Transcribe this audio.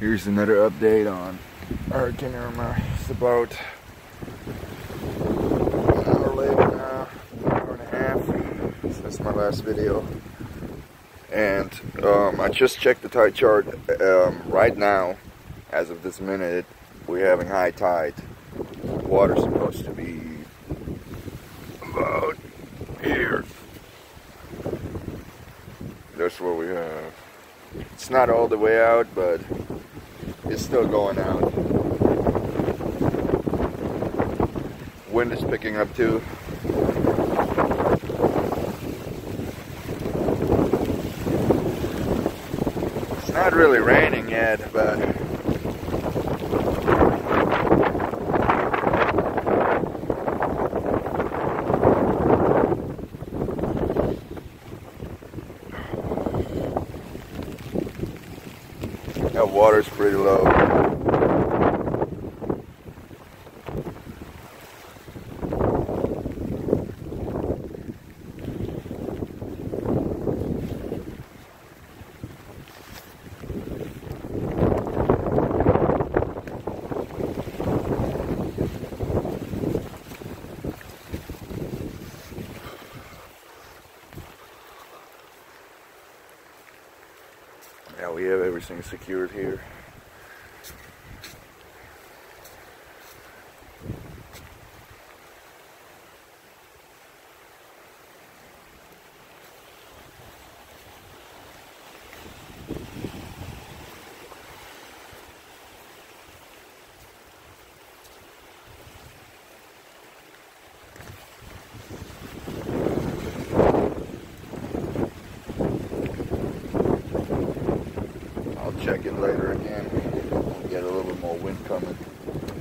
Here's another update on Hurricane Irma. It's about an hour later now, an hour and a half since my last video. And I just checked the tide chart. Right now, as of this minute, we're having high tide. Water's supposed to be about here. That's what we have. It's not all the way out, but it's still going out. Wind is picking up too. It's not really raining yet, but that water's pretty low. Yeah, we have everything secured here. I'll check it later again. We'll get a little bit more wind coming.